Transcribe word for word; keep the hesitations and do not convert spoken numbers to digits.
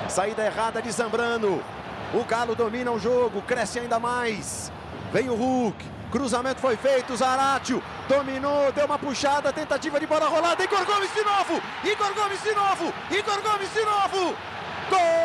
Saída errada de Zambrano. O Galo domina o jogo, cresce ainda mais. Vem o Hulk. Cruzamento foi feito, Zaratio dominou, deu uma puxada, tentativa de bola rolada. Igor Gomes de novo! Igor Gomes de novo! Igor Gomes de novo! Gol!